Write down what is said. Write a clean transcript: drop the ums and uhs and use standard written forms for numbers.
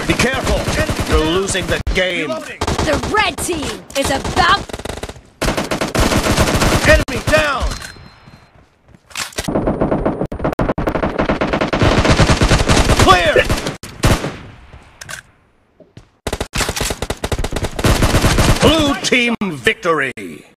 Be careful! You're losing the game! Reloading. The red team is about... Enemy down! Clear! Blue team victory!